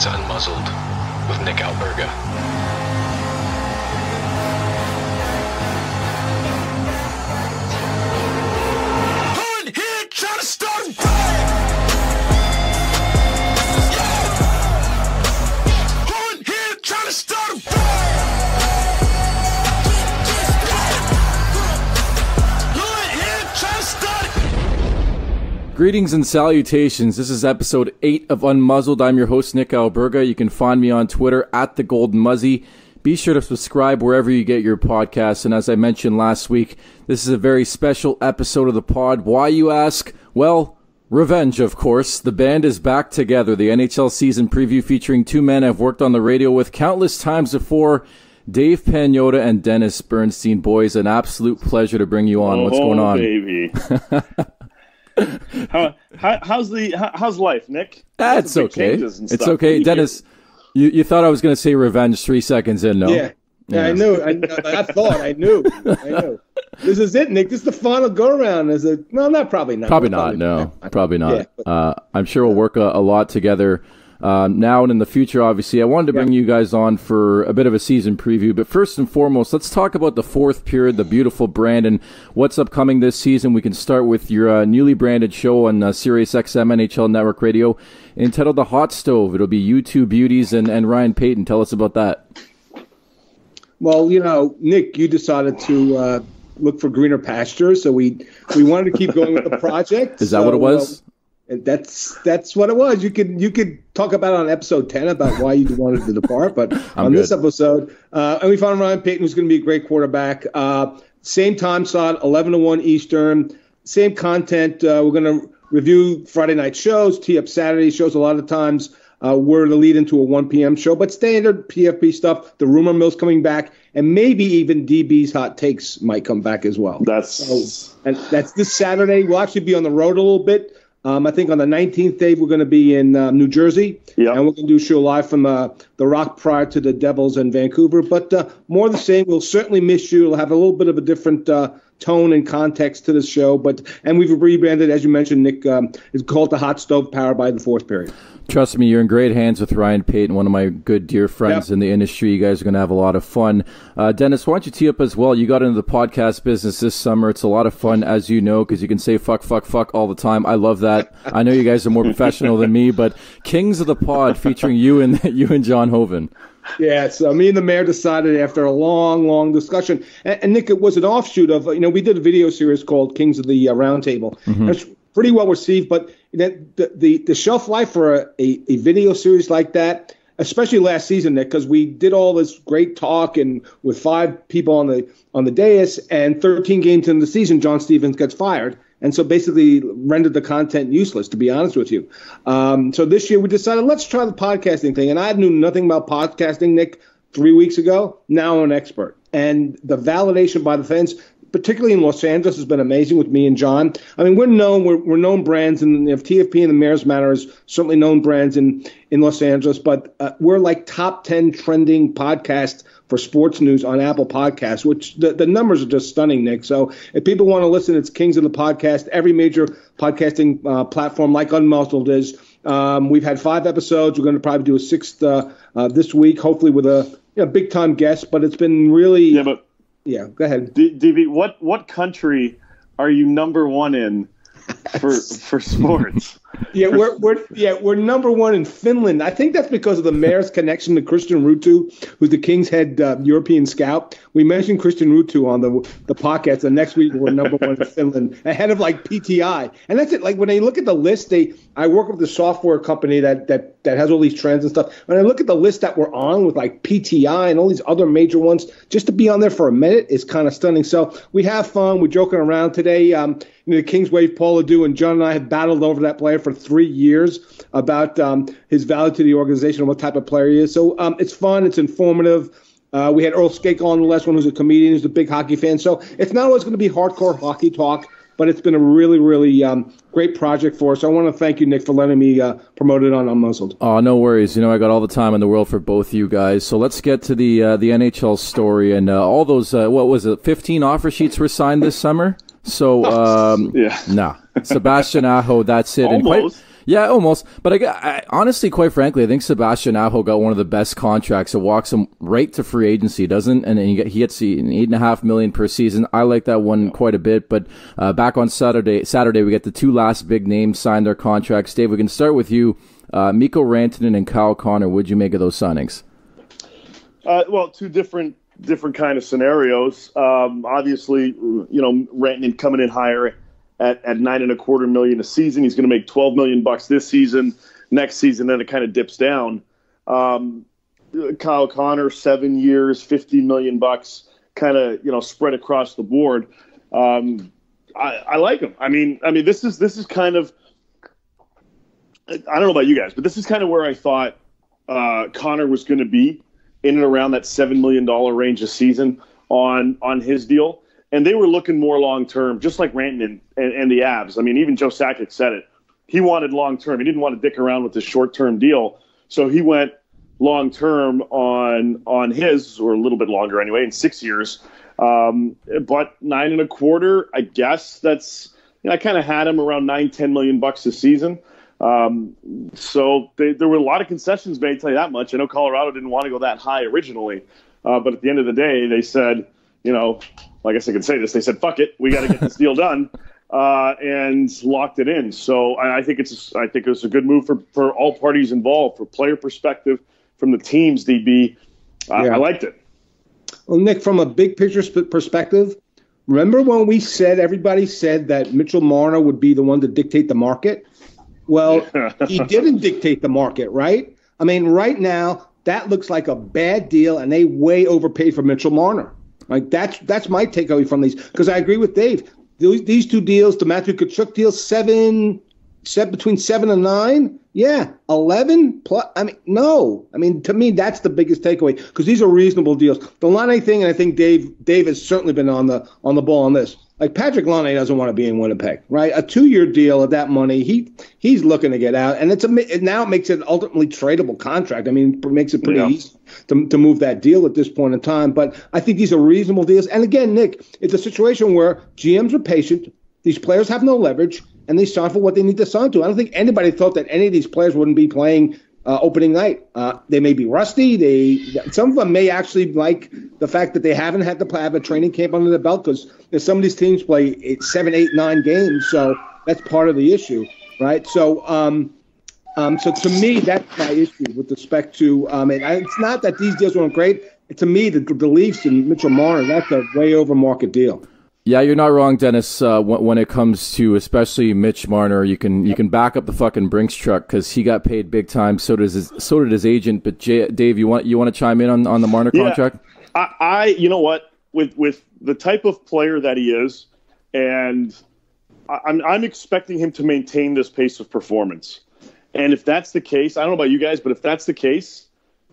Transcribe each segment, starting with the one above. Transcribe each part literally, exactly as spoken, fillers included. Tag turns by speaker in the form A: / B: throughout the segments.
A: to Unmuzzled with Nick Alberga. Who in here trying to start a riot? Who in here trying to start a riot? Who in here trying to start a
B: Greetings and salutations. This is episode eight of Unmuzzled. I'm your host, Nick Alberga. You can find me on Twitter at the Golden Muzzy. Be sure to subscribe wherever you get your podcasts. And as I mentioned last week, this is a very special episode of the pod. Why, you ask? Well, revenge, of course. The band is back together. The N H L season preview featuring two men I've worked on the radio with countless times before. Dave Pagnotta and Dennis Bernstein. Boys, an absolute pleasure to bring you on.
C: Oh,
B: What's going on?
C: Baby. how, how how's the how, how's life, Nick?
B: That's okay.
C: It's
B: stuff. okay, you Dennis. You you thought I was going to say revenge three seconds in, no?
D: Yeah, yeah, yeah. I knew. I, I thought I knew. I knew. This is it, Nick. This is the final go around. As a well, not probably not.
B: Probably not. Probably no, not. probably not.
D: Yeah, but,
B: uh, I'm sure we'll work a, a lot together. Uh, now and in the future, obviously. I wanted to bring yeah. you guys on for a bit of a season preview, but first and foremost, let's talk about the fourth period, the beautiful brand, and what's upcoming this season. We can start with your uh, newly branded show on uh, SiriusXM N H L Network Radio entitled The Hot Stove. It'll be you two beauties and, and Ryan Payton. Tell us about that.
D: Well, you know, Nick, you decided to uh, look for greener pastures, so we we wanted to keep going with the project.
B: Is that
D: so,
B: what it was?
D: Uh, And that's that's what it was. You could you could talk about on episode ten about why you wanted to depart, but on
B: good.
D: this episode, uh, and we found Ryan Payton, who's going to be a great quarterback. Uh, same time slot, eleven to one Eastern. Same content. Uh, we're going to review Friday night shows, tee up Saturday shows. A lot of times uh, we're to lead into a one p.m. show, but standard T F P stuff. The rumor mill's coming back, and maybe even D B's hot takes might come back as well.
C: That's
D: so, and that's this Saturday. We'll actually be on the road a little bit. Um, I think on the nineteenth, Dave, we're going to be in uh, New Jersey,
C: yep.
D: and we're going to do a show live from uh, the Rock prior to the Devils in Vancouver. But uh, more of the same. We'll certainly miss you. It'll have a little bit of a different uh, tone and context to the show. But and we've rebranded, as you mentioned, Nick. Um, it's called The Hot Stove, powered by the fourth period.
B: Trust me, you're in great hands with Ryan Payton, one of my good dear friends yep. in the industry. You guys are going to have a lot of fun. Uh, Dennis, why don't you tee up as well? You got into the podcast business this summer. It's a lot of fun, as you know, because you can say fuck, fuck, fuck all the time. I love that. I know you guys are more professional than me, but Kings of the Pod featuring you and you and John Hoven.
D: Yeah, so me and the mayor decided after a long, long discussion, and, and Nick, it was an offshoot of, you know, we did a video series called Kings of the uh, Roundtable. Mm-hmm. It's pretty well received, but the, the, the shelf life for a, a, a video series like that, especially last season, Nick, because we did all this great talk and with five people on the on the dais, and thirteen games in the season, John Stevens gets fired. And so basically rendered the content useless, to be honest with you. Um, so this year we decided, let's try the podcasting thing. And I knew nothing about podcasting, Nick, three weeks ago. Now I'm an expert. And the validation by the fans, particularly in Los Angeles, has been amazing with me and John. I mean, we're known, we're, we're known brands, and if T F P and the Mayor's Manor is certainly known brands in, in Los Angeles, but uh, we're like top ten trending podcasts for sports news on Apple Podcasts, which the, the numbers are just stunning, Nick. So if people want to listen, it's Kings of the Podcast. Every major podcasting uh, platform like Unmuzzled is. Um, we've had five episodes. We're going to probably do a sixth uh, uh, this week, hopefully with a you know, big-time guest. But it's been really
C: yeah, but
D: yeah. Go ahead,
C: D- DB. What what country are you number one in for for sports?
D: Yeah, we're we're yeah we're number one in Finland. I think that's because of the mayor's connection to Christian Ruutu, who's the Kings head uh, European scout. We mentioned Christian Ruutu on the the podcast, and next week we're number one in Finland, ahead of like P T I. And that's it. Like when I look at the list, they I work with the software company that that that has all these trends and stuff. When I look at the list that we're on with like P T I and all these other major ones, just to be on there for a minute is kind of stunning. So we have fun. We're joking around today. Um, you know, the Kings wave Paul Adu, and John and I have battled over that player for three years about um, his value to the organization and what type of player he is. So um, it's fun. It's informative. Uh, we had Earl Skake on the last one, who's a comedian, who's a big hockey fan. So it's not always going to be hardcore hockey talk, but it's been a really, really um, great project for us. So I want to thank you, Nick, for letting me uh, promote it on Unmuzzled.
B: Oh, no worries. You know, I got all the time in the world for both you guys. So let's get to the uh, the N H L story and uh, all those, uh, what was it, fifteen offer sheets were signed this summer? So, um,
C: yeah.
B: nah. Sebastian Aho, that's it. And quite, Yeah, almost. But I, I honestly, quite frankly, I think Sebastian Aho got one of the best contracts. It walks him right to free agency, doesn't? And then he, get, he gets an eight and a half million per season. I like that one quite a bit. But uh, back on Saturday, Saturday we get the two last big names sign their contracts. Dave, we can start with you. Uh, Mikko Rantanen and Kyle Connor. What'd you make of those signings?
C: Uh, well, two different different kind of scenarios. Um, obviously, you know, Rantanen coming in higher at, at nine and a quarter million a season. He's going to make twelve million bucks this season. Next season, then it kind of dips down. Um, Kyle Connor, seven years, fifty million bucks, kind of, you know, spread across the board. Um, I, I like him. I mean, I mean, this is this is kind of. I don't know about you guys, but this is kind of where I thought uh, Connor was going to be, in and around that seven million dollars range a season on on his deal. And they were looking more long-term, just like Rantanen and, and the Avs. I mean, even Joe Sakic said it. He wanted long-term. He didn't want to dick around with this short-term deal. So he went long-term on on his, or a little bit longer anyway, in six years. Um, but nine and a quarter, I guess that's, you know, I kind of had him around nine, ten million bucks a season. Um, so they, there were a lot of concessions made, tell you that much. I know Colorado didn't want to go that high originally, uh, but at the end of the day, they said, you know, I guess I can say this, they said, fuck it, we got to get this deal done, uh, and locked it in. So I, I think it's, I think it was a good move for, for all parties involved, for player perspective, from the teams, D B. Uh,
D: yeah.
C: I liked it.
D: Well, Nick, from a big picture sp- perspective, remember when we said, everybody said that Mitchell Marner would be the one to dictate the market? Well, he didn't dictate the market, right? I mean, right now, that looks like a bad deal, and they way overpaid for Mitchell Marner. Like, that's that's my takeaway from these, because I agree with Dave. These, these two deals, the Matthew Tkachuk deal, seven, seven, between seven and nine, yeah, eleven plus. I mean, no. I mean, to me, that's the biggest takeaway, because these are reasonable deals. The Laine thing, and I think Dave Dave has certainly been on the on the ball on this. Like, Patrick Laine doesn't want to be in Winnipeg, right? A two-year deal at that money, he he's looking to get out, and it's a now it makes it an ultimately tradable contract. I mean, it makes it pretty yeah. easy to to move that deal at this point in time. But I think these are reasonable deals. And again, Nick, it's a situation where G Ms are patient. These players have no leverage, and they sign for what they need to sign to. I don't think anybody thought that any of these players wouldn't be playing Uh, opening night. Uh, they may be rusty. They some of them may actually like the fact that they haven't had to have a training camp under their belt, because some of these teams play eight, seven, eight, nine games. So that's part of the issue, right? So, um, um, so to me, that's my issue with respect to. Um, and I, it's not that these deals weren't great. To me, the, the Leafs and Mitchell Marner, that's a way over market deal.
B: Yeah, you're not wrong, Dennis. Uh, when, when it comes to especially Mitch Marner, you can you can back up the fucking Brinks truck, because he got paid big time. So does his, so did his agent. But Jay, Dave, you want you want to chime in on, on the Marner
C: yeah,
B: contract?
C: I, I you know what, with with the type of player that he is, and I, I'm I'm expecting him to maintain this pace of performance. And if that's the case, I don't know about you guys, but if that's the case,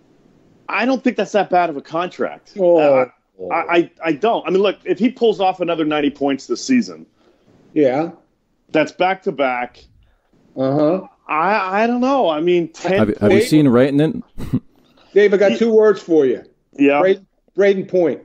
C: I don't think that's that bad of a contract.
D: Oh.
C: Uh, I, I, I don't. I mean, look, if he pulls off another ninety points this season,
D: yeah,
C: that's back to back.
D: Uh huh.
C: I I don't know. I mean, ten.
B: Have, have you seen Rantanen?
D: Dave, I got two words for you.
C: Yeah.
D: Braden, Braden Point.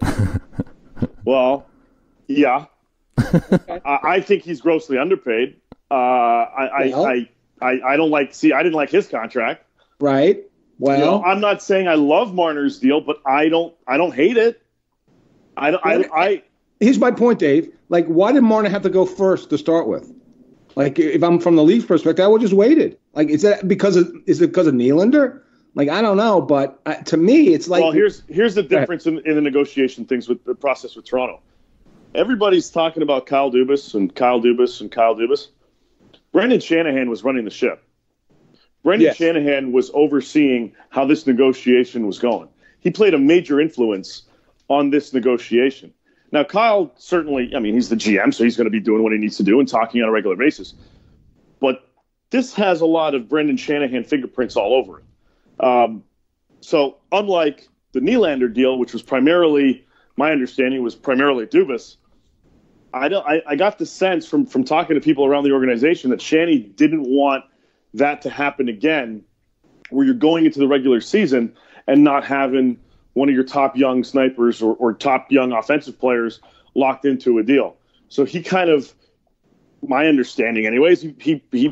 C: Well, yeah. I, I think he's grossly underpaid. Uh, I,
D: well,
C: I, I, I I don't like. See, I didn't like his contract.
D: Right. Well,
C: you know, I'm not saying I love Marner's deal, but I don't. I don't hate it. I, I, I,
D: here's my point, Dave. Like, why did Marner have to go first to start with? Like, if I'm from the Leafs perspective, I would just waited. Like, is that because of is it because of Nylander? Like, I don't know, but uh, to me, it's like.
C: Well, here's here's the difference in, in the negotiation things with the process with Toronto. Everybody's talking about Kyle Dubas and Kyle Dubas and Kyle Dubas. Brendan Shanahan was running the ship. Brendan yes. Shanahan was overseeing how this negotiation was going. He played a major influence on this negotiation. Now, Kyle certainly, I mean, he's the G M, so he's going to be doing what he needs to do and talking on a regular basis. But this has a lot of Brendan Shanahan fingerprints all over it. Um, so unlike the Nylander deal, which was primarily, my understanding was primarily Dubas, I, don't, I, I got the sense from, from talking to people around the organization that Shanny didn't want that to happen again, where you're going into the regular season and not having one of your top young snipers or, or top young offensive players locked into a deal. So he kind of, my understanding anyways, he, he, he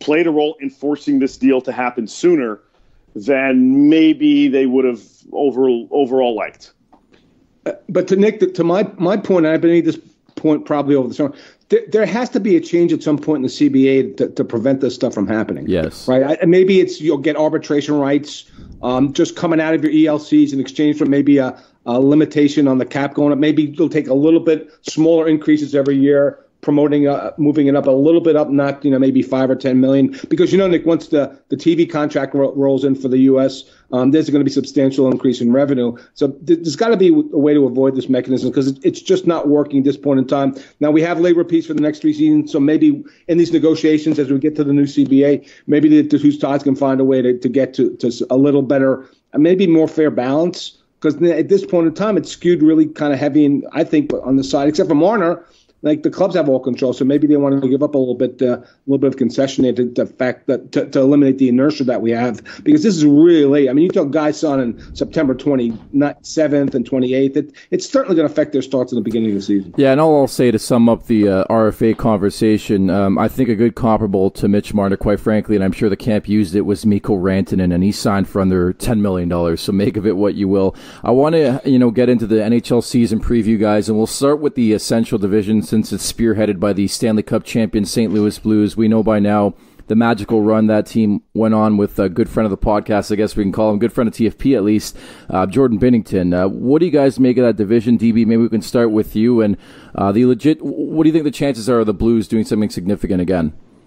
C: played a role in forcing this deal to happen sooner than maybe they would have over, overall liked.
D: Uh, but to Nick, to my my point, I've made this point probably over the summer. There, there has to be a change at some point in the C B A to, to prevent this stuff from happening.
B: Yes.
D: Right. I, maybe it's you'll get arbitration rights um, just coming out of your E L Cs in exchange for maybe a, a limitation on the cap going up. Maybe you'll take a little bit smaller increases every year, promoting, uh, moving it up a little bit up, not, you know, maybe five or ten million. Because, you know, Nick, once the, the T V contract ro- rolls in for the U S, um, there's going to be substantial increase in revenue. So th- there's got to be a way to avoid this mechanism because it, it's just not working at this point in time. Now, we have labor peace for the next three seasons. So maybe in these negotiations, as we get to the new C B A, maybe the, the two sides can find a way to, to get to, to a little better, maybe more fair balance. Because at this point in time, it's skewed really kind of heavy, and I think on the side, except for Marner, like the clubs have all control, so maybe they want to give up a little bit, uh, a little bit of concession there to the fact that to, to eliminate the inertia that we have, because this is really late. I mean, you talk guys on in September twenty-seventh and twenty-eighth. It, it's certainly going to affect their starts in the beginning of the season.
B: Yeah, and all I'll say to sum up the uh, R F A conversation, um, I think a good comparable to Mitch Marner, quite frankly, and I'm sure the camp used it, was Mikko Rantanen, and he signed for under ten million dollars. So make of it what you will. I want to, you know, get into the N H L season preview, guys, and we'll start with the Central Division. Since it's spearheaded by the Stanley Cup champion Saint Louis Blues. We know by now the magical run that team went on with a good friend of the podcast, I guess we can call him, good friend of T F P at least, uh, Jordan Binnington. Uh, what do you guys make of that division, D B? Maybe we can start with you. And uh, the legit, what do you think the chances are of the Blues doing something significant again?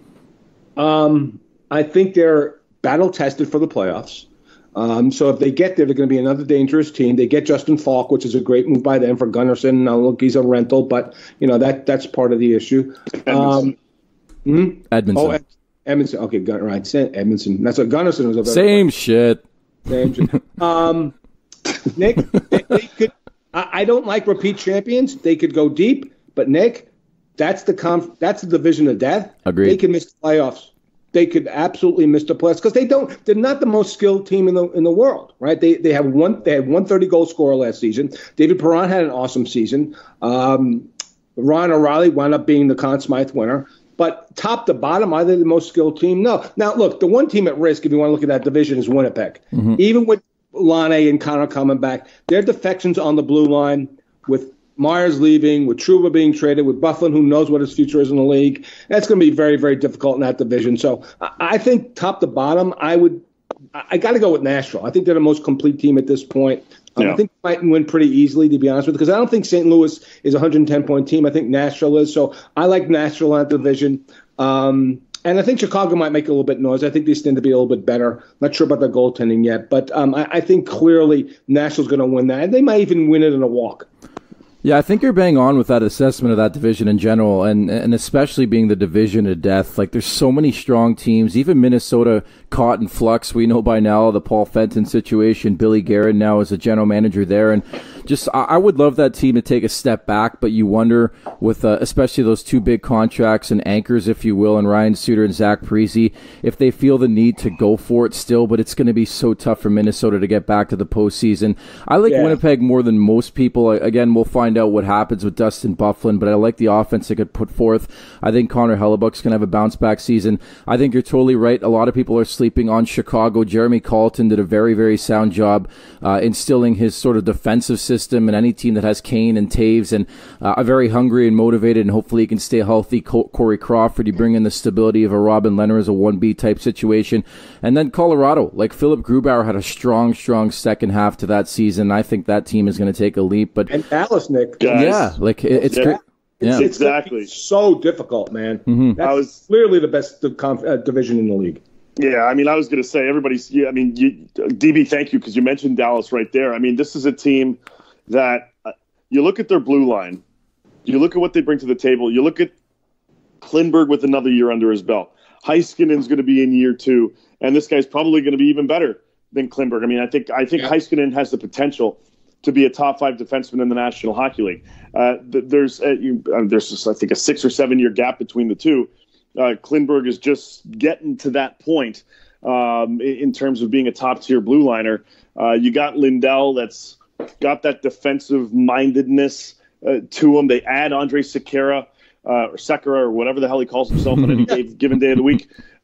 D: Um, I think they're battle-tested for the playoffs. Um, so if they get there, they're going to be another dangerous team. They get Justin Falk, which is a great move by them for Gunnarsson. Now, look, he's a rental, but, you know, that that's part of the issue. Um,
B: hmm? Edmondson.
D: Oh, Ed, Edmondson. Okay, Gun, right. Edmondson. That's what Gunnarsson was. A
B: Same shit.
D: Same shit. um, Nick, they, they could. I, I don't like repeat champions. They could go deep, but Nick, that's the conf, that's the division of death.
B: Agreed.
D: They can miss the playoffs. They could absolutely miss the playoffs because they don't. They're not the most skilled team in the in the world, right? They they have one. They had one thirty goal scorer last season. David Perron had an awesome season. Um, Ryan O'Reilly wound up being the Conn Smythe winner. But top to bottom, are they the most skilled team? No. Now look, the one team at risk, if you want to look at that division, is Winnipeg. Mm-hmm. Even with Laine and Connor coming back, their defections on the blue line with Myers leaving, with Trouba being traded, with Bufflin, who knows what his future is in the league. That's going to be very, very difficult in that division. So I think top to bottom, I would, I got to go with Nashville. I think they're the most complete team at this point. Um, yeah. I think they might win pretty easily, to be honest with you, because I don't think Saint Louis is a one hundred ten point team. I think Nashville is. So I like Nashville in that division. Um, and I think Chicago might make a little bit noise. I think they stand to be a little bit better. Not sure about their goaltending yet, but um, I, I think clearly Nashville's going to win that. And they might even win it in a walk.
B: Yeah, I think you're bang on with that assessment of that division in general, and and especially being the division of death. Like, there's so many strong teams. Even Minnesota caught in flux. We know by now the Paul Fenton situation. Billy Guerin now is a general manager there, and just I, I would love that team to take a step back. But you wonder with uh, especially those two big contracts and anchors, if you will, and Ryan Suter and Zach Parise, if they feel the need to go for it still. But it's going to be so tough for Minnesota to get back to the postseason. I like yeah. Winnipeg more than most people. Again, we'll find out what happens with Dustin Bufflin, but I like the offense they could put forth. I think Connor Hellebuck's going to have a bounce-back season. I think you're totally right. A lot of people are sleeping on Chicago. Jeremy Colleton did a very, very sound job uh, instilling his sort of defensive system in any team that has Kane and Taves and uh, are very hungry and motivated, and hopefully he can stay healthy. Co- Corey Crawford, you bring in the stability of a Robin Leonard as a one B type situation. And then Colorado, like Philip Grubauer had a strong, strong second half to that season. I think that team is going to take a leap. But
D: and Dallas, Nick.
C: Guys,
B: yeah, like it, it's
C: yeah.
B: great. Yeah.
C: It's exactly.
D: It's so difficult, man.
B: Mm-hmm.
D: That's
C: I was,
D: clearly the best uh, division in the league.
C: Yeah, I mean, I was going to say everybody's. Yeah, I mean, you, D B, thank you because you mentioned Dallas right there. I mean, this is a team that uh, you look at their blue line, you look at what they bring to the table. You look at Klingberg with another year under his belt. Heiskanen's going to be in year two, and this guy's probably going to be even better than Klingberg. I mean, I think I think yeah. Heiskanen has the potential to be a top five defenseman in the National Hockey League. Uh, there's, uh, you, uh, there's just, I think, a six or seven year gap between the two. Uh, Klingberg is just getting to that point um, in, in terms of being a top tier blue liner. Uh, you got Lindell that's got that defensive mindedness uh, to him. They add Andre Sekera uh, or Sekera or whatever the hell he calls himself on any day, given day of the week.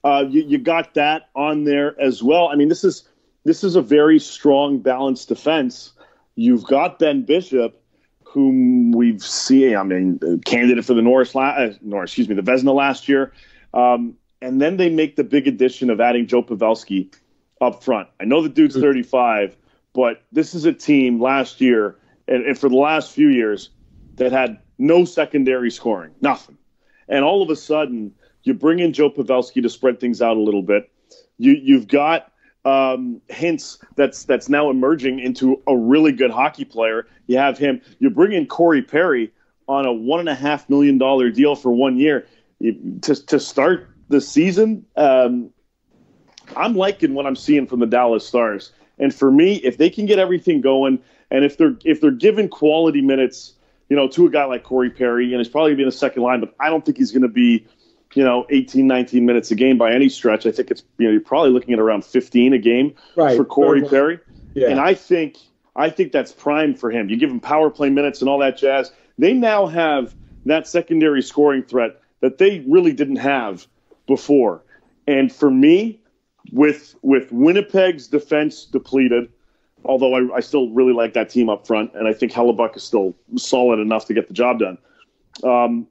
C: uh, you, you got that on there as well. I mean, this is this is a very strong, balanced defense. You've got Ben Bishop, whom we've seen, I mean, candidate for the Norris, uh, Norris, excuse me, the Vezina last year. Um, and then they make the big addition of adding Joe Pavelski up front. I know the dude's thirty-five, but this is a team last year and, and for the last few years that had no secondary scoring, nothing. And all of a sudden, you bring in Joe Pavelski to spread things out a little bit. You, you've got um, Hintz that's that's now emerging into a really good hockey player. You have him. You bring in Corey Perry on a one and a half million dollar deal for one year you, to to start the season. Um, I'm liking what I'm seeing from the Dallas Stars. And for me, if they can get everything going, and if they're if they're given quality minutes, you know, to a guy like Corey Perry, and he's probably going to be in the second line, but I don't think he's going to be, you know, eighteen, nineteen minutes a game by any stretch. I think it's, you know, you're probably looking at around fifteen a game
D: right.
C: for Corey
D: right.
C: Perry.
D: Yeah.
C: And I think I think that's prime for him. You give him power play minutes and all that jazz. They now have that secondary scoring threat that they really didn't have before. And for me, with with Winnipeg's defense depleted, although I, I still really like that team up front, and I think Hellebuck is still solid enough to get the job done. Um,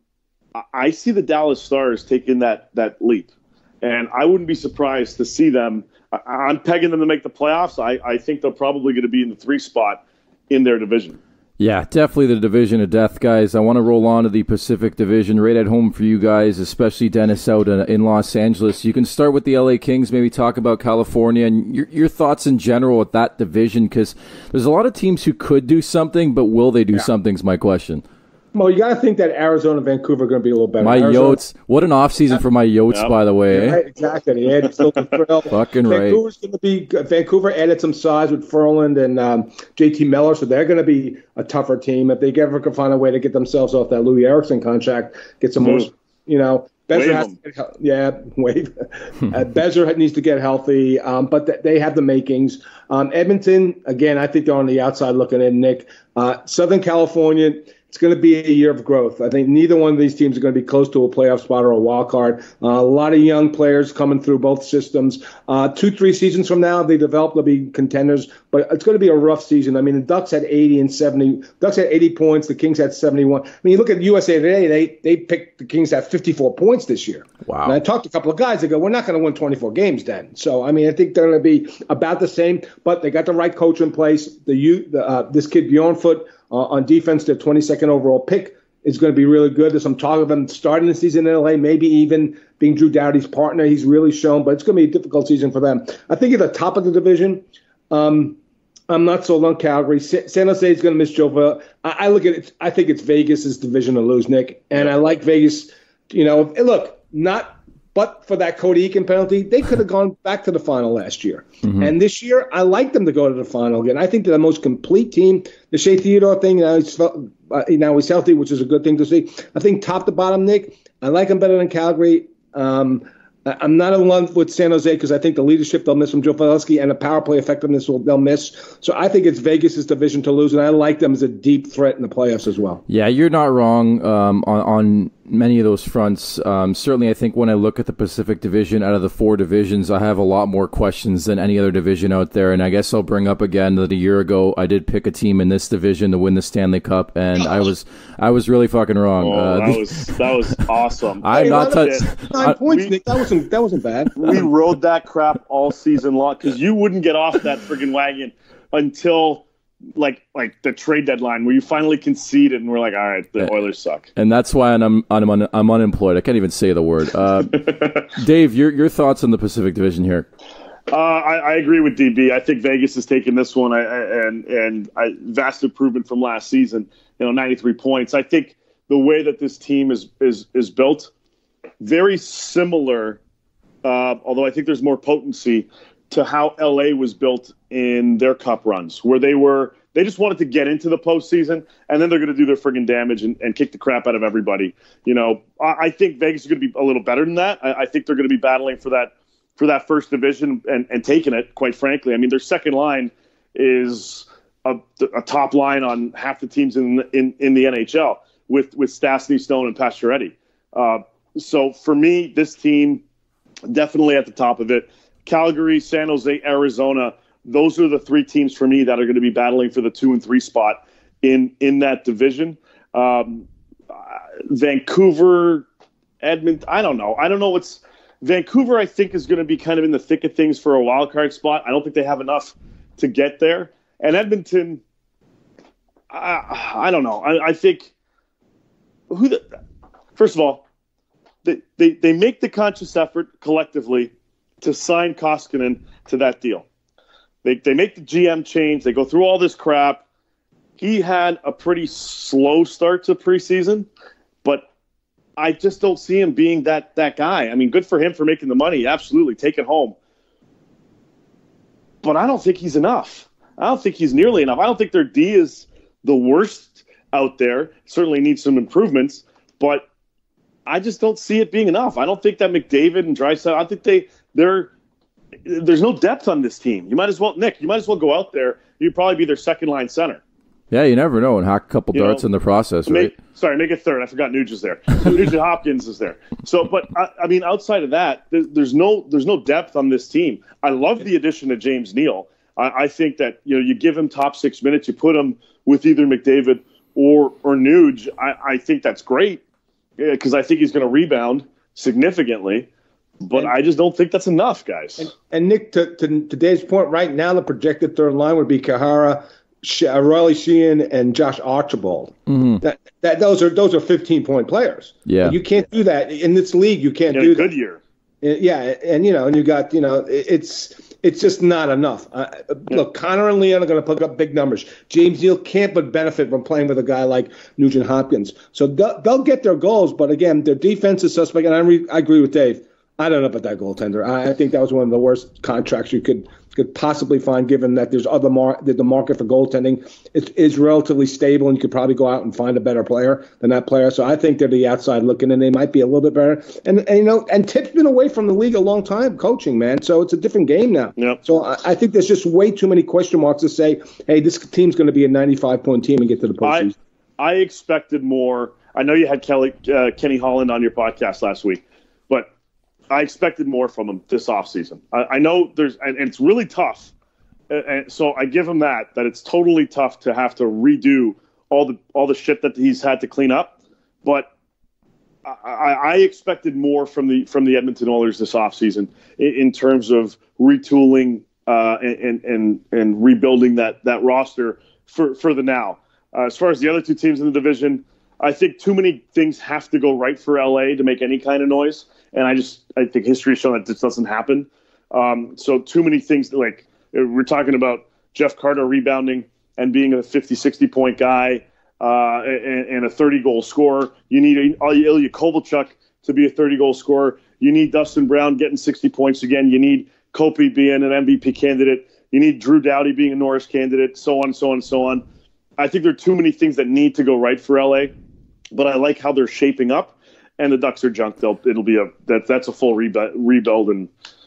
C: I see the Dallas Stars taking that that leap, and I wouldn't be surprised to see them. I, I'm pegging them to make the playoffs. I, I think they're probably going to be in the three spot in their division.
B: Yeah, definitely the division of death, guys. I want to roll on to the Pacific Division right at home for you guys, especially Dennis out in Los Angeles. You can start with the L A Kings, maybe talk about California and your, your thoughts in general with that division, because there's a lot of teams who could do something, but will they do yeah. something is my question.
D: Well, you got to think that Arizona and Vancouver are going to be a little better.
B: My
D: Arizona,
B: Yotes. What an offseason yeah. for my Yotes, yep. by the way.
D: Yeah,
B: eh?
D: right, exactly. Yeah, still thrill.
B: Fucking
D: Vancouver's
B: right.
D: going to be Vancouver added some size with Furland and um, J T Miller, so they're going to be a tougher team if they ever can find a way to get themselves off that Louis Eriksson contract, get some more, you know. Bezer has to get, yeah, wave. uh, Bezer needs to get healthy, um, but th- they have the makings. Um, Edmonton, again, I think they're on the outside looking in, Nick. Uh, Southern California, it's going to be a year of growth. I think neither one of these teams are going to be close to a playoff spot or a wild card. Uh, a lot of young players coming through both systems. Uh, two, three seasons from now, if they develop, they'll be contenders. But it's going to be a rough season. I mean, the Ducks had eighty and seventy. Ducks had eighty points. The Kings had seventy-one. I mean, you look at U S A Today, they they picked the Kings at fifty-four points this year.
B: Wow.
D: And I talked to a couple of guys. They go, we're not going to win twenty-four games then. So, I mean, I think they're going to be about the same. But they got the right coach in place. The, you, the uh, this kid, Bjornfoot, uh, on defense, their twenty-second overall pick, is going to be really good. There's some talk of him starting the season in L A, maybe even being Drew Doughty's partner. He's really shown, but it's going to be a difficult season for them. I think at the top of the division, um, I'm not sold on Calgary. Sa- San Jose is going to miss Joe Villa. I, I look at it. I think it's Vegas' division to lose, Nick. And I like Vegas. You know, look, not but for that Cody Eakin penalty, they could have gone back to the final last year. Mm-hmm. And this year, I like them to go to the final again. I think they're the most complete team. The Shea Theodore thing, now he's, uh, now he's healthy, which is a good thing to see. I think top to bottom, Nick, I like them better than Calgary. Um, I'm not in love with San Jose because I think the leadership they'll miss from Joe Pavelski and the power play effectiveness will, they'll miss. So I think it's Vegas' division to lose, and I like them as a deep threat in the playoffs as well.
B: Yeah, you're not wrong um, on, on many of those fronts. Um, certainly, I think when I look at the Pacific Division, out of the four divisions, I have a lot more questions than any other division out there. And I guess I'll bring up again that a year ago, I did pick a team in this division to win the Stanley Cup, and I was I was really fucking wrong.
C: Oh,
B: uh,
C: that was that was awesome.
B: I'm
D: hey,
B: not touching
D: nine points, we, Nick. That wasn't that wasn't bad.
C: We rode that crap all season long because you wouldn't get off that friggin' wagon until like like the trade deadline where you finally conceded and we're like, all right, the Oilers suck.
B: And that's why I'm I'm un, I'm unemployed. I can't even say the word. Uh, Dave, your your thoughts on the Pacific Division here?
C: Uh, I, I agree with D B. I think Vegas has taken this one, I, I, and and I, vast improvement from last season. You know, ninety-three points. I think the way that this team is is is built, very similar. Uh, although I think there's more potency to how L A was built in their cup runs, where they were they just wanted to get into the postseason, and then they're going to do their friggin' damage and, and kick the crap out of everybody. You know, I, I think Vegas is going to be a little better than that. I, I think they're going to be battling for that for that first division and, and taking it. Quite frankly, I mean, their second line is a, a top line on half the teams in in, in the N H L with with Stastny, Stone, and Pacioretty. Uh, so for me, this team. definitely at the top of it. Calgary, San Jose, Arizona, those are the three teams for me that are going to be battling for the two and three spot in, in that division. Um, uh, Vancouver, Edmonton, I don't know. I don't know what's – Vancouver, I think, is going to be kind of in the thick of things for a wild card spot. I don't think they have enough to get there. And Edmonton, I, I don't know. I, I think who the first of all, they, they they make the conscious effort collectively to sign Koskinen to that deal. They they make the G M change. They go through all this crap. He had a pretty slow start to preseason, but I just don't see him being that that guy. I mean, good for him for making the money. Absolutely, take it home. But I don't think he's enough. I don't think he's nearly enough. I don't think their D is the worst out there. Certainly needs some improvements, but I just don't see it being enough. I don't think that McDavid and Draisaitl, I think they they're there's no depth on this team. You might as well, Nick, you might as well go out there. You'd probably be their second line center.
B: Yeah, you never know, and hack a couple you darts know, in the process, right?
C: Make, sorry, make it third. I forgot Nuge is there. Nuge Hopkins is there. So, but I, I mean, outside of that, there, there's no there's no depth on this team. I love the addition of James Neal. I, I think that you know you give him top six minutes, you put him with either McDavid or or Nuge. I, I think that's great because I think he's going to rebound significantly. But and, I just don't think that's enough, guys.
D: And, and Nick, to, to today's point, right now the projected third line would be Kahara, Riley Sheehan, and Josh Archibald.
B: Mm-hmm.
D: That that those are those are fifteen point players.
B: Yeah,
D: you can't do that in this league. You can't
C: in
D: do
C: a good
D: that.
C: year.
D: Yeah, and you know, and you got you know, it's it's just not enough. Uh,
C: yeah.
D: Look, Connor and Leon are going to put up big numbers. James Neal can't but benefit from playing with a guy like Nugent Hopkins. So they'll, they'll get their goals, but again, their defense is suspect. And I, re, I agree with Dave. I don't know about that goaltender. I, I think that was one of the worst contracts you could could possibly find, given that there's other mar- that the market for goaltending is, is relatively stable, and you could probably go out and find a better player than that player. So I think they're the outside looking, and they might be a little bit better. And, and you know, and Tip's been away from the league a long time coaching, man. So it's a different game now.
C: Yep.
D: So I, I think there's just way too many question marks to say, hey, this team's going to be a ninety-five point team and get to the postseason.
C: I, I expected more. I know you had Kelly uh, Kenny Holland on your podcast last week, but I expected more from him this offseason. I, I know there's, and, and it's really tough. And, and so I give him that, that it's totally tough to have to redo all the all the shit that he's had to clean up. But I, I expected more from the from the Edmonton Oilers this offseason in, in terms of retooling uh, and, and and rebuilding that that roster for, for the now. Uh, as far as the other two teams in the division, I think too many things have to go right for L A to make any kind of noise. And I just, I think history has shown that this doesn't happen. Um, so too many things, like we're talking about Jeff Carter rebounding and being a fifty, sixty point guy uh, and, and a thirty goal scorer. You need Ilya Kovalchuk to be a thirty goal scorer. You need Dustin Brown getting sixty points again. You need Kopi being an M V P candidate. You need Drew Doughty being a Norris candidate, so on, so on, so on. I think there are too many things that need to go right for L A, but I like how they're shaping up. And the Ducks are junk. They'll, it'll be a that that's a full rebu- rebuild, and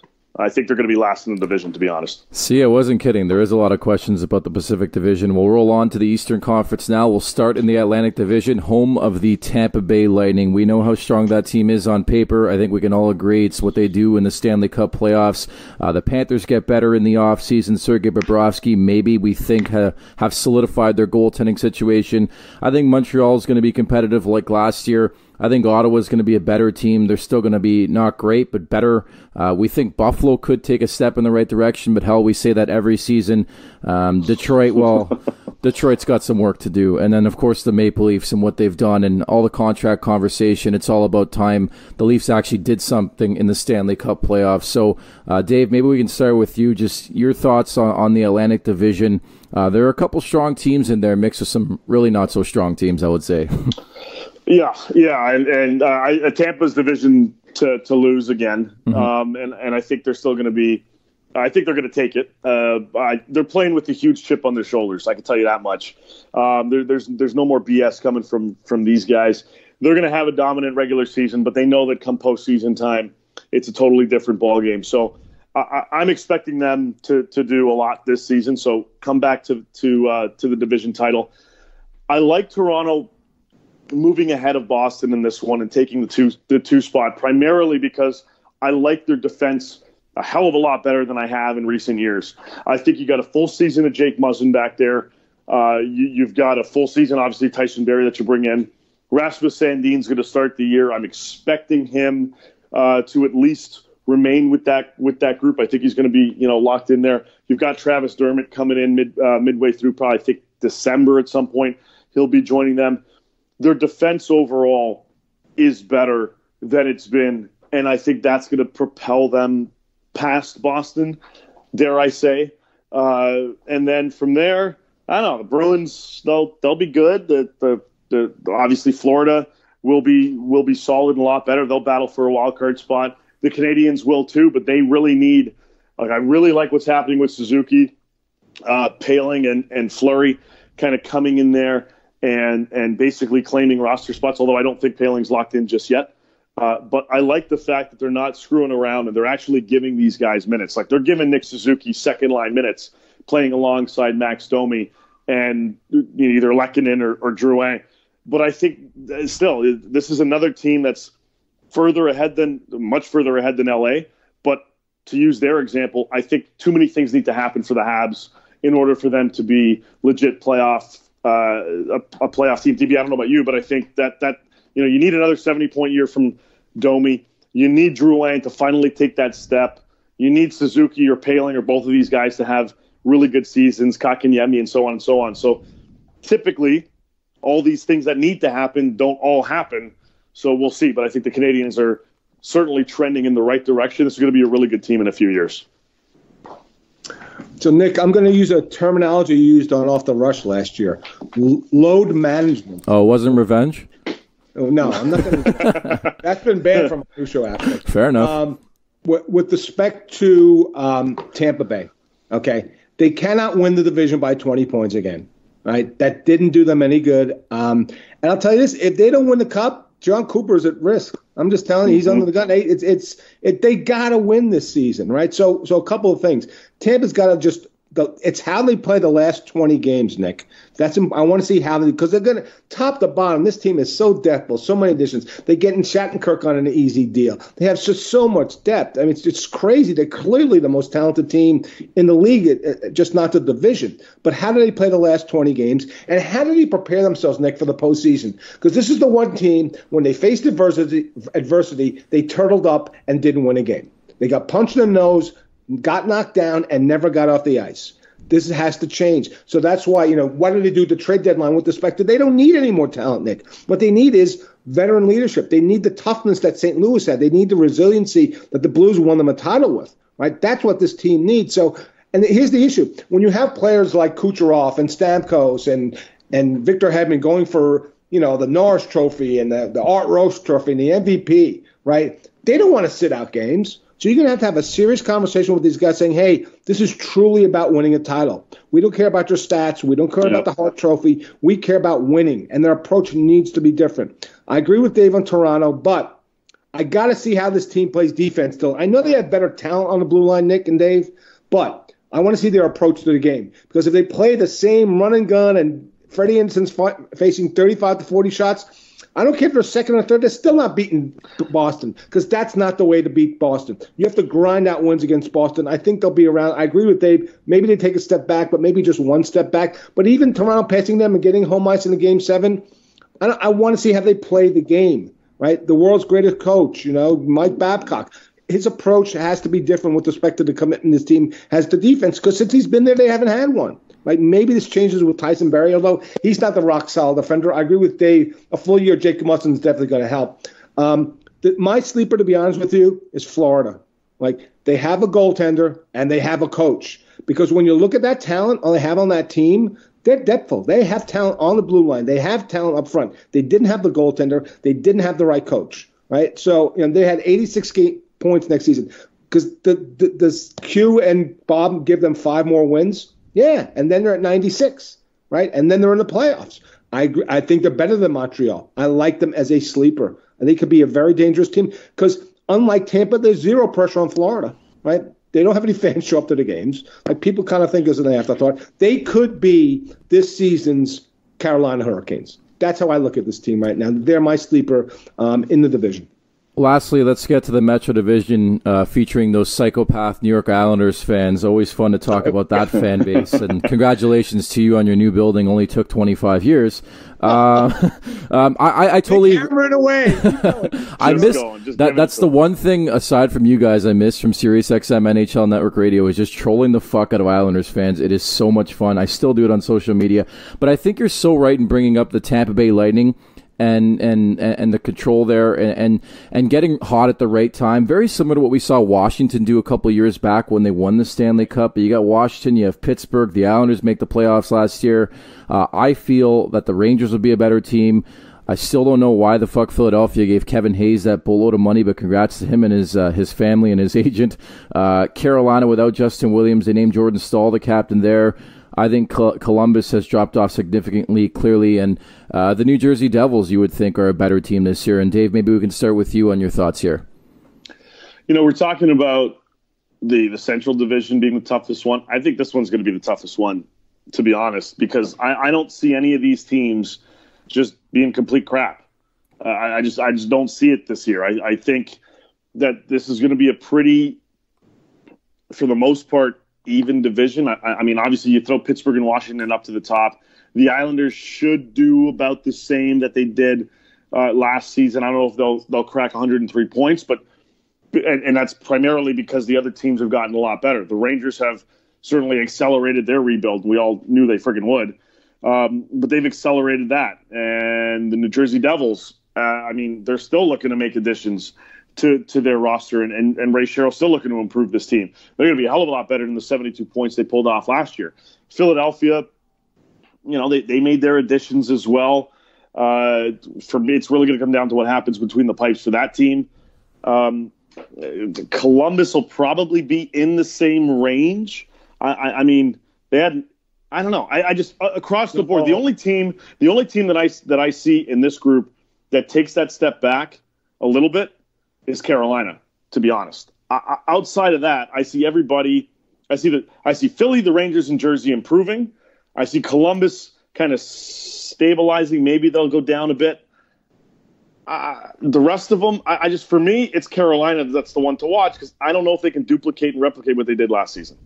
C: I think they're going to be last in the division, to be honest.
B: See, I wasn't kidding. There is a lot of questions about the Pacific Division. We'll roll on to the Eastern Conference now. We'll start in the Atlantic Division, home of the Tampa Bay Lightning. We know how strong that team is on paper. I think we can all agree it's what they do in the Stanley Cup playoffs. Uh, the Panthers get better in the offseason. Sergei Bobrovsky, maybe we think ha- have solidified their goaltending situation. I think Montreal is going to be competitive like last year. I think Ottawa's going to be a better team. They're still going to be not great, but better. Uh, we think Buffalo could take a step in the right direction, but hell, we say that every season. Um, Detroit, well, Detroit's got some work to do. And then, of course, the Maple Leafs and what they've done and all the contract conversation. It's all about time. The Leafs actually did something in the Stanley Cup playoffs. So, uh, Dave, maybe we can start with you. Just your thoughts on, on the Atlantic Division. Uh, there are a couple strong teams in there, mixed with some really not so strong teams, I would say.
C: Yeah, yeah, and, and uh, I, Tampa's division to, to lose again, mm-hmm. um, and and I think they're still going to be. I think they're going to take it. Uh, I, they're playing with a huge chip on their shoulders. I can tell you that much. Um, there, there's there's no more B S coming from from these guys. They're going to have a dominant regular season, but they know that come postseason time, it's a totally different ball game. So I, I'm expecting them to to do a lot this season. So come back to to uh, to the division title. I like Toronto moving ahead of Boston in this one and taking the two the two spot, primarily because I like their defense a hell of a lot better than I have in recent years. I think you got a full season of Jake Muzzin back there. Uh, you, you've got a full season, obviously, Tyson Barrie that you bring in. Rasmus Sandin's going to start the year. I'm expecting him uh, to at least remain with that with that group. I think he's going to be, you know, locked in there. You've got Travis Dermott coming in mid uh, midway through, probably I think December at some point. He'll be joining them. Their defense overall is better than it's been, and I think that's going to propel them past Boston, dare I say. Uh, and then from there, I don't know. The Bruins, they'll they'll be good. The, the the obviously Florida will be will be solid and a lot better. They'll battle for a wild card spot. The Canadians will too, but they really need. Like I really like what's happening with Suzuki, uh, Paling, and and Fleury, kind of coming in there and and basically claiming roster spots. Although I don't think Paling's locked in just yet. Uh, but I like the fact that they're not screwing around and they're actually giving these guys minutes. Like they're giving Nick Suzuki second line minutes, playing alongside Max Domi and you know, either Lehkonen or, or Drouin. But I think still, this is another team that's further ahead than, much further ahead than L A. But to use their example, I think too many things need to happen for the Habs in order for them to be legit playoff, uh, a, a playoff team. D B, I don't know about you, but I think that that you know you need another seventy-point year from Domi. You need Drouin to finally take that step. You need Suzuki or Paling or both of these guys to have really good seasons, Kakanyemi and so on and so on. So typically, all these things that need to happen don't all happen. So we'll see. But I think the Canadians are certainly trending in the right direction. This is going to be a really good team in a few years.
D: So, Nick, I'm going to use a terminology used on Off the Rush last year. L- load management.
B: Oh, it wasn't revenge?
D: Oh, no, I'm not going to. That's been banned from a new show aspect.
B: Fair enough.
D: Um, with, with respect to um, Tampa Bay, okay, they cannot win the division by twenty points again, right? That didn't do them any good. Um, and I'll tell you this: if they don't win the Cup, John Cooper's at risk. I'm just telling you, he's mm-hmm. under the gun. It's it's it. They got to win this season, right? So so a couple of things. Tampa's got to just. The, it's how they play the last twenty games, Nick. That's I want to see how they because they're going to top to bottom. This team is so depthful, so many additions. They're getting Shattenkirk on an easy deal. They have just so much depth. I mean, it's, it's crazy. They're clearly the most talented team in the league, just not the division. But how do they play the last twenty games? And how do they prepare themselves, Nick, for the postseason? Because this is the one team when they faced adversity, adversity, they turtled up and didn't win a game. They got punched in the nose, got knocked down, and never got off the ice. This has to change. So that's why, you know, what do they do at the trade deadline with respect to they don't need any more talent, Nick. What they need is veteran leadership. They need the toughness that Saint Louis had. They need the resiliency that the Blues won them a title with, right? That's what this team needs. So, and here's the issue. When you have players like Kucherov and Stamkos and and Victor Hedman going for, you know, the Norris Trophy and the, the Art Ross Trophy and the M V P, right? They don't want to sit out games. So you're going to have to have a serious conversation with these guys saying, hey, this is truly about winning a title. We don't care about your stats. We don't care yep. about the Hart Trophy. We care about winning, and their approach needs to be different. I agree with Dave on Toronto, but I got to see how this team plays defense still. I know they have better talent on the blue line, Nick and Dave, but I want to see their approach to the game. Because if they play the same run and gun and Freddie Anderson's fi- facing thirty-five to forty shots, I don't care if they're second or third. They're still not beating Boston because that's not the way to beat Boston. You have to grind out wins against Boston. I think they'll be around. I agree with Dave. Maybe they take a step back, but maybe just one step back. But even Toronto passing them and getting home ice in the game seven, I, I want to see how they play the game, right? The world's greatest coach, you know, Mike Babcock. His approach has to be different with respect to the commitment this team has to defense because since he's been there, they haven't had one. Right? Maybe this changes with Tyson Barrie, although he's not the rock-solid defender. I agree with Dave. A full year, Jacob Muzzin is definitely going to help. Um, the, my sleeper, to be honest with you, is Florida. Like, they have a goaltender and they have a coach. Because when you look at that talent they have on that team, they're depthful. They have talent on the blue line. They have talent up front. They didn't have the goaltender. They didn't have the right coach. Right? So, you know, they had eighty-six game points next season. Because the, the, does Q and Bob give them five more wins? Yeah, and then they're at ninety-six, right? And then they're in the playoffs. I agree. I think they're better than Montreal. I like them as a sleeper. I think could be a very dangerous team because unlike Tampa, there's zero pressure on Florida, right? They don't have any fans show up to the games. Like people kind of think as an afterthought. They could be this season's Carolina Hurricanes. That's how I look at this team right now. They're my sleeper um, in the division.
B: Lastly, let's get to the Metro Division uh, featuring those psychopath New York Islanders fans. Always fun to talk about that fan base. And congratulations to you on your new building. Only took twenty-five years. Uh, um, I, I totally
D: camera it away.
B: I miss that. That's the one thing aside from you guys I miss from SiriusXM N H L Network Radio is just trolling the fuck out of Islanders fans. It is so much fun. I still do it on social media. But I think you're so right in bringing up the Tampa Bay Lightning. And, and and the control there and, and and getting hot at the right time. Very similar to what we saw Washington do a couple years back when they won the Stanley Cup. But you got Washington, you have Pittsburgh, the Islanders make the playoffs last year. Uh, I feel that the Rangers will be a better team. I still don't know why the fuck Philadelphia gave Kevin Hayes that boatload of money, but congrats to him and his uh, his family and his agent. Uh, Carolina without Justin Williams, they named Jordan Staal the captain there. I think Columbus has dropped off significantly, clearly, and uh, the New Jersey Devils, you would think, are a better team this year. And Dave, maybe we can start with you on your thoughts here.
C: You know, we're talking about the, the Central Division being the toughest one. I think this one's going to be the toughest one, to be honest, because I, I don't see any of these teams just being complete crap. Uh, I, I just I just don't see it this year. I, I think that this is going to be a pretty, for the most part, even division. I, I mean, obviously, you throw Pittsburgh and Washington up to the top. The Islanders should do about the same that they did uh, last season. I don't know if they'll they'll crack one hundred three points, but and, and that's primarily because the other teams have gotten a lot better. The Rangers have certainly accelerated their rebuild. We all knew they friggin' would, um, but they've accelerated that. And the New Jersey Devils, uh, I mean, they're still looking to make additions to to their roster, and, and, and Ray Sherrill's still looking to improve this team. They're going to be a hell of a lot better than the seventy-two points they pulled off last year. Philadelphia, you know, they, they made their additions as well. Uh, for me, it's really going to come down to what happens between the pipes for that team. Um, Columbus will probably be in the same range. I, I, I mean, they had, I don't know. I, I just, uh, across the board, the only team, the only team that I, that I see in this group that takes that step back a little bit is Carolina, to be honest. I, I, outside of that, I see everybody. I see the I see Philly, the Rangers, and Jersey improving. I see Columbus kind of stabilizing. Maybe they'll go down a bit. Uh, the rest of them, I, I just for me, it's Carolina. That's the one to watch because I don't know if they can duplicate and replicate what they did last season.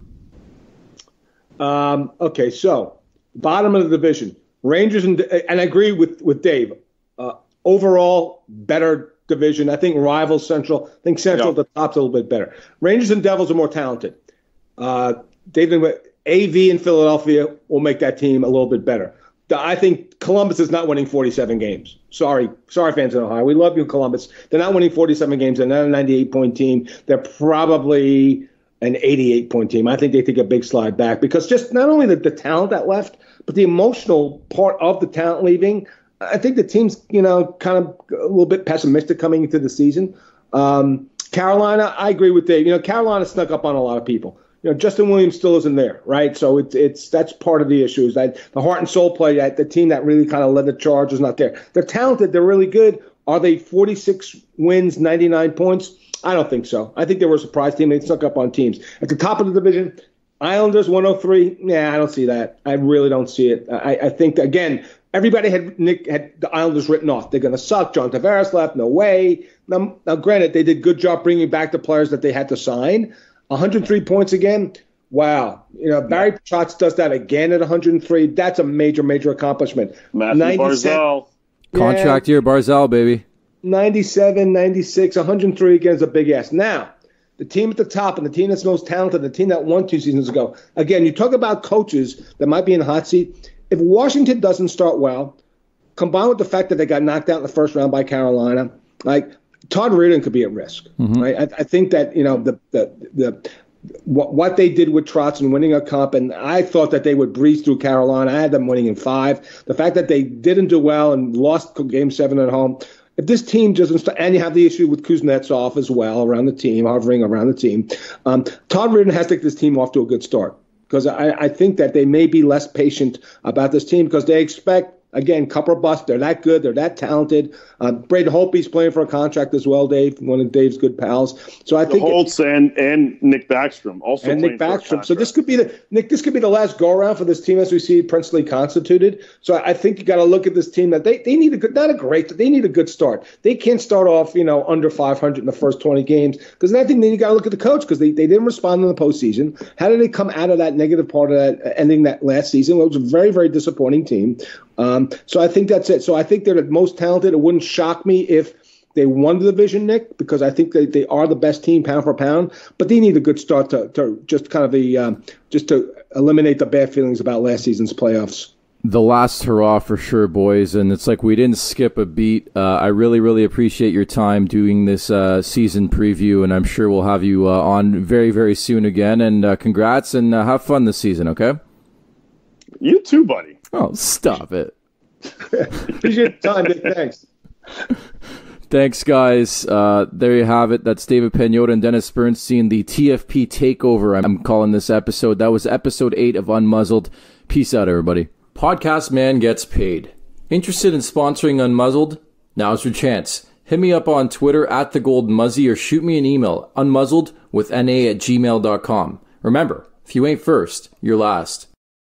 D: Um, okay, so bottom of the division, Rangers and and I agree with with Dave. Uh, overall, better division. I think rivals Central. I think Central yep. at the top's a little bit better. Rangers and Devils are more talented. Uh, David, A V in Philadelphia will make that team a little bit better. I think Columbus is not winning forty-seven games. Sorry, sorry, fans in Ohio. We love you, Columbus. They're not winning forty-seven games. They're not a ninety-eight point team. They're probably an eighty-eight point team. I think they take a big slide back because just not only the, the talent that left, but the emotional part of the talent leaving. I think the team's, you know, kind of a little bit pessimistic coming into the season. Um, Carolina, I agree with Dave. You know, Carolina snuck up on a lot of people. You know, Justin Williams still isn't there, right? So it's it's that's part of the issue. Is that the heart and soul play, that the team that really kind of led the charge is not there. They're talented. They're really good. Are they forty-six wins, ninety-nine points? I don't think so. I think they were a surprise team. They snuck up on teams. At the top of the division, Islanders one oh three. Yeah, I don't see that. I really don't see it. I, I think, that, again, everybody had Nick had the Islanders written off. They're going to suck. John Tavares left. No way. Now, now, granted, they did a good job bringing back the players that they had to sign. one hundred three points again. Wow. You know, Barry Trotz does that again at one hundred three. That's a major, major accomplishment.
C: Matthew Barzal.
B: Contract
D: yeah,
B: year, Barzal, baby.
D: ninety-seven, ninety-six, one hundred three again is a big ass. Now, the team at the top and the team that's most talented, the team that won two seasons ago. Again, you talk about coaches that might be in the hot seat. If Washington doesn't start well, combined with the fact that they got knocked out in the first round by Carolina, like Todd Reardon could be at risk. Mm-hmm. Right? I, I think that, you know, the the the what, what they did with Trotz and winning a cup, and I thought that they would breeze through Carolina. I had them winning in five. The fact that they didn't do well and lost game seven at home. If this team doesn't start, and you have the issue with Kuznetsov as well around the team, hovering around the team, um, Todd Reardon has to get this team off to a good start because I, I think that they may be less patient about this team because they expect Again, Cup or bust. They're that good. They're that talented. Uh, Braden Holtby's playing for a contract as well, Dave, one of Dave's good pals. So I
C: the
D: think
C: Holtz and and Nick Backstrom also
D: and Nick Backstrom. So this
C: contract.
D: could be the Nick. This could be the last go around for this team as we see principally constituted. So I think you got to look at this team that they, they need a good, not a great, they need a good start. They can't start off you know under five hundred in the first twenty games because then I think then you got to look at the coach because they, they didn't respond in the postseason. How did they come out of that negative part of that ending that last season? Well, it was a very very disappointing team. Um, so I think that's it. So I think they're the most talented. It wouldn't shock me if they won the division, Nick, because I think they, they are the best team pound for pound. But they need a good start to, to just kind of the um, just to eliminate the bad feelings about last season's playoffs.
B: The last hurrah for sure, boys. And it's like we didn't skip a beat. Uh, I really, really appreciate your time doing this uh, season preview, and I'm sure we'll have you uh, on very, very soon again. And uh, congrats, and uh, have fun this season, okay?
C: You too, buddy.
B: Oh, stop it.
D: Appreciate your time, Nick. Thanks.
B: Thanks, guys. Uh, there you have it. That's David Pagnotta and Dennis Bernstein, the T F P Takeover, I'm calling this episode. That was episode eight of Unmuzzled. Peace out, everybody. Podcast Man gets paid. Interested in sponsoring Unmuzzled? Now's your chance. Hit me up on Twitter at the Gold Muzzy or shoot me an email, unmuzzled with na at gmail dot com. Remember, if you ain't first, you're last.